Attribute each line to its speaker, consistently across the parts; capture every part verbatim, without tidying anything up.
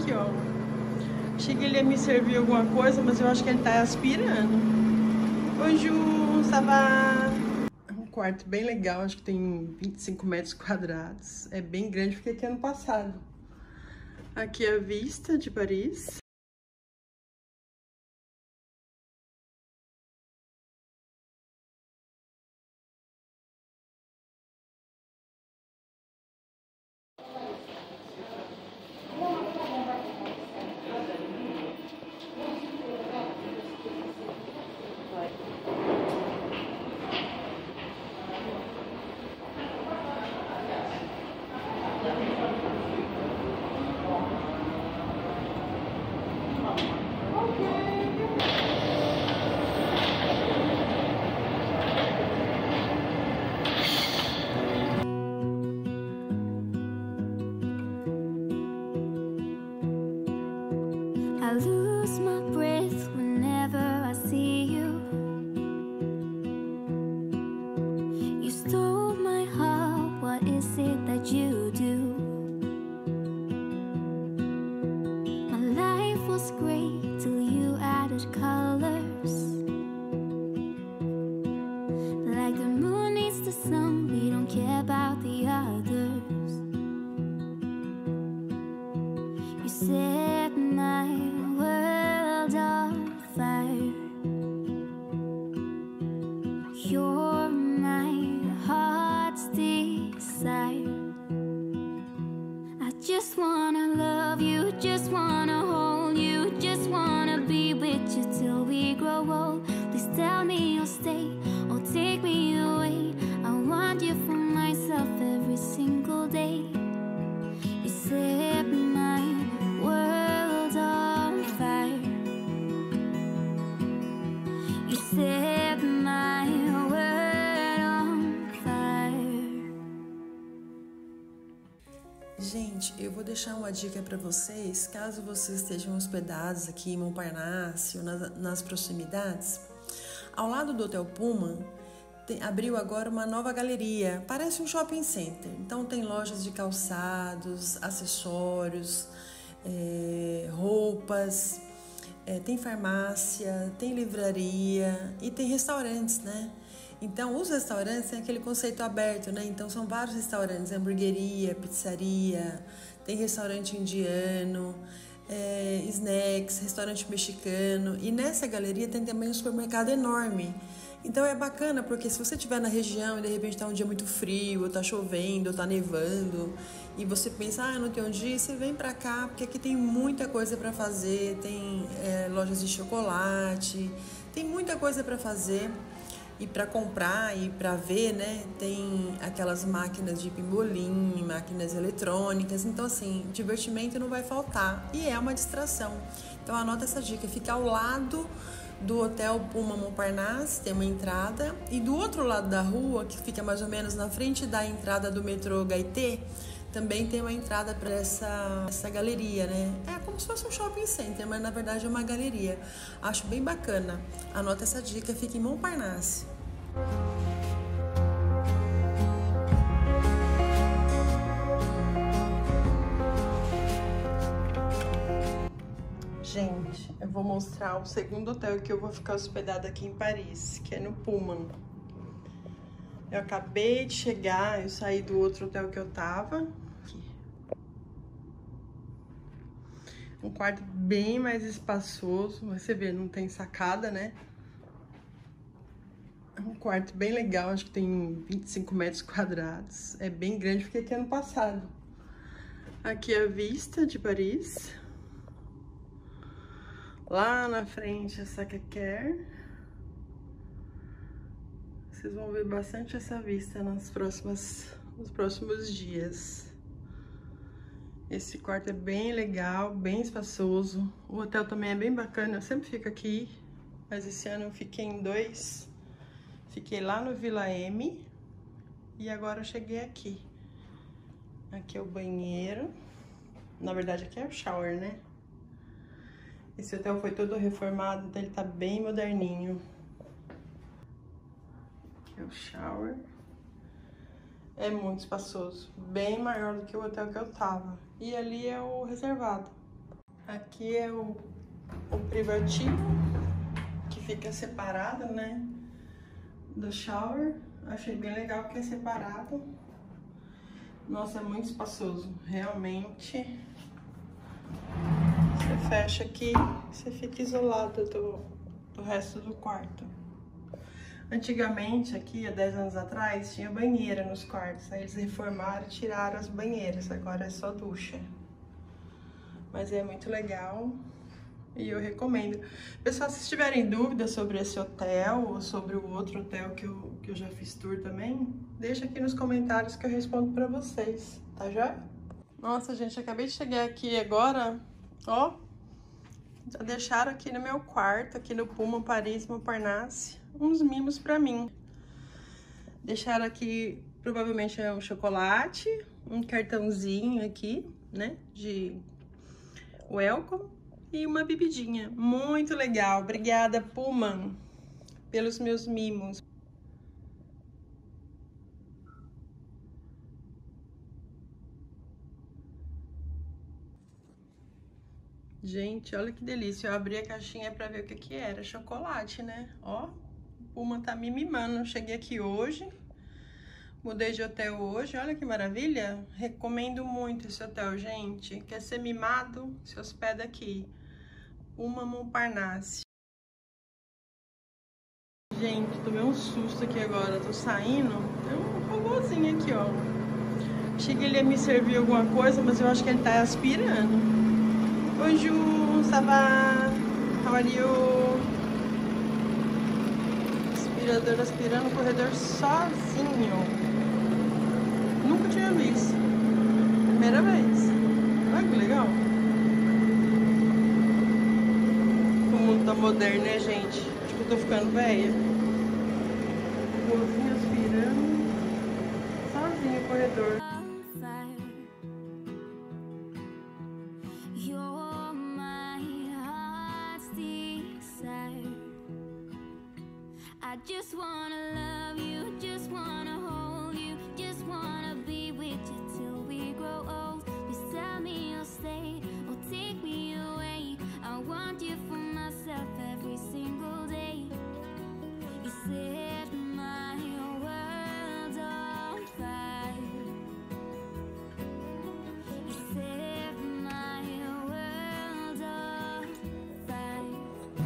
Speaker 1: aqui, ó. Achei que ele ia me servir alguma coisa, mas eu acho que ele tá aspirando. Oi, Ju, Sabá. É um quarto bem legal, acho que tem vinte e cinco metros quadrados. É bem grande, fiquei aqui ano passado. Aqui é a vista de Paris.
Speaker 2: I lose my breath whenever I see you. You stole my heart, what is it that you do? My life was great till you added colors. Like the moon needs the sun, we don't care about the others. You set my world on fire. You're my heart's desire. I just wanna love you, just wanna hold you, just wanna be with you till we grow old. Please tell me you'll stay or take me away. I want you for myself every single day. You set my world on fire. You set my world on fire.
Speaker 3: Gente, eu vou deixar uma dica para vocês, caso vocês estejam hospedados aqui em Montparnasse ou nas, nas proximidades. Ao lado do Hotel Pullman, tem, abriu agora uma nova galeria, parece um shopping center. Então tem lojas de calçados, acessórios, é, roupas, é, tem farmácia, tem livraria e tem restaurantes, né? Então os restaurantes têm aquele conceito aberto, né? Então são vários restaurantes, hamburgueria, pizzaria, tem restaurante indiano, é, snacks, restaurante mexicano, e nessa galeria tem também um supermercado enorme. Então é bacana porque se você estiver na região e de repente está um dia muito frio, ou tá chovendo, ou tá nevando, e você pensa, ah, não tem um dia, você vem pra cá, porque aqui tem muita coisa para fazer, tem é, lojas de chocolate, tem muita coisa para fazer e para comprar e para ver, né? Tem aquelas máquinas de pimbolim, máquinas eletrônicas, então assim, divertimento não vai faltar e é uma distração. Então anota essa dica, fica ao lado do Hotel Pullman Montparnasse, tem uma entrada, e do outro lado da rua, que fica mais ou menos na frente da entrada do metrô Gaité, também tem uma entrada para essa, essa galeria, né? É como se fosse um shopping center, mas na verdade é uma galeria. Acho bem bacana. Anota essa dica, fica em Montparnasse.
Speaker 1: Gente, eu vou mostrar o segundo hotel que eu vou ficar hospedada aqui em Paris, que é no Pullman. Eu acabei de chegar, eu saí do outro hotel que eu tava. Aqui. Um quarto bem mais espaçoso, você vê, não tem sacada, né? É um quarto bem legal, acho que tem vinte e cinco metros quadrados. É bem grande, fiquei aqui ano passado. Aqui é a vista de Paris. Lá na frente, a Sacré-Cœur. Vocês vão ver bastante essa vista nas próximas, nos próximos dias. Esse quarto é bem legal, bem espaçoso. O hotel também é bem bacana, eu sempre fico aqui. Mas esse ano eu fiquei em dois. Fiquei lá no Vila M. E agora eu cheguei aqui. Aqui é o banheiro. Na verdade, aqui é o shower, né? Esse hotel foi todo reformado, então ele tá bem moderninho. Aqui é o shower. É muito espaçoso, bem maior do que o hotel que eu tava. E ali é o reservado. Aqui é o, o privativo, que fica separado, né, do shower. Achei bem legal que é separado. Nossa, é muito espaçoso, realmente. Você fecha aqui, você fica isolado do, do resto do quarto. Antigamente, aqui, há dez anos atrás, tinha banheira nos quartos. Aí eles reformaram e tiraram as banheiras, agora é só ducha. Mas é muito legal e eu recomendo. Pessoal, se tiverem dúvidas sobre esse hotel ou sobre o outro hotel que eu, que eu já fiz tour também, deixa aqui nos comentários que eu respondo pra vocês, tá já? Nossa, gente, acabei de chegar aqui agora, ó. Já deixaram aqui no meu quarto, aqui no Pullman Paris Montparnasse, uns mimos pra mim. Deixaram aqui, provavelmente é um chocolate, um cartãozinho aqui, né, de welcome e uma bebidinha. Muito legal. Obrigada, Pullman, pelos meus mimos. Gente, olha que delícia. Eu abri a caixinha pra ver o que que era. Chocolate, né? Ó, o Pullman tá me mimando. Cheguei aqui hoje, mudei de hotel hoje. Olha que maravilha. Recomendo muito esse hotel, gente. Quer ser mimado? Se hospeda aqui. Pullman Montparnasse. Gente, tomei um susto aqui agora. Tô saindo. Tem um robôzinho aqui, ó. Achei que ele ia me servir alguma coisa, mas eu acho que ele tá aspirando. Oi, Ju, ça va? How are you? Aspirador aspirando o corredor sozinho. Nunca tinha visto. Primeira vez. Olha que legal. O mundo tá moderno, né, gente? Acho que eu tô ficando velha. O robôzinho aspirando sozinho o corredor.
Speaker 2: I just wanna love you, just wanna hold you, just wanna be with you till we grow old. Please tell me you'll stay or take me away. I want you for myself every single day. You set my world on fire. You set my world on fire.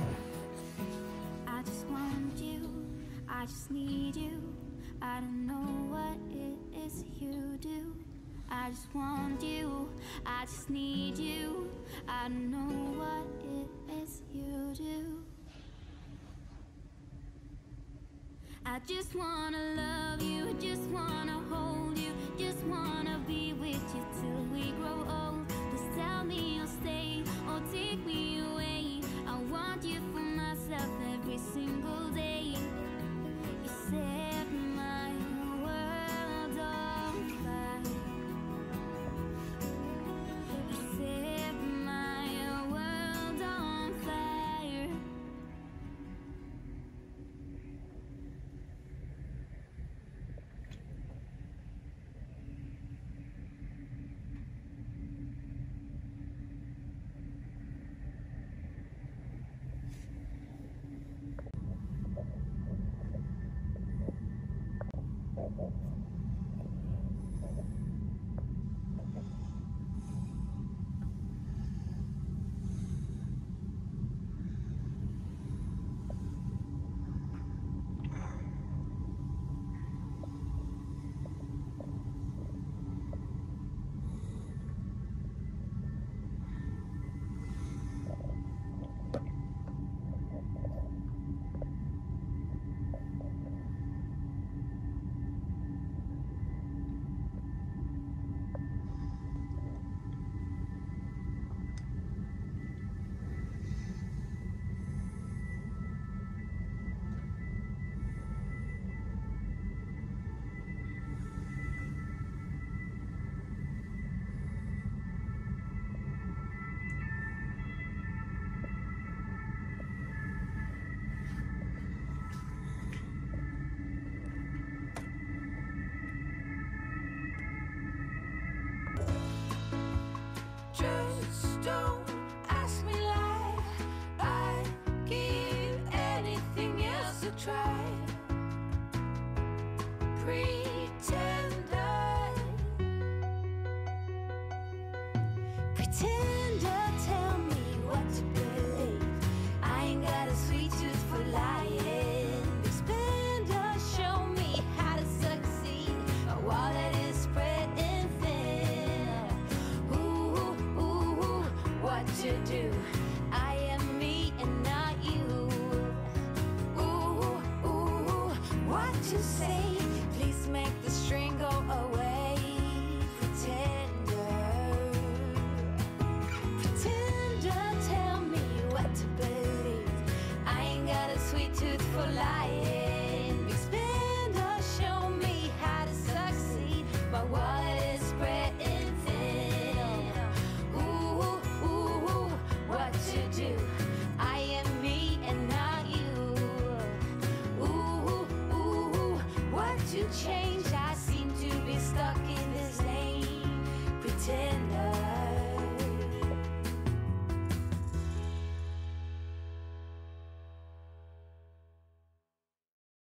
Speaker 2: I just want you, I just need you. I don't know what it is you do. I just want you, I just need you. I don't know what it is you do. I just wanna love you, just wanna hold you, just wanna be with you till we grow old. Please tell me you'll stay or take me away. I want you for myself every single day. You set my world on fire. You set my world on fire. Pretender, tell me what to believe. I ain't got a sweet tooth for lying. Expander, show me how to succeed. My wallet is spreading thin. Ooh, ooh, ooh, what to do? I am me and not you. Ooh, ooh, what to say? Please make the string go away. Pretender, pretender, tell me what to believe. I ain't got a sweet tooth for lying. Expander, show me how to succeed. My wallet is spreading thin. Ooh, ooh, ooh, what to do? I am me and not you. Ooh, ooh, ooh, what to change?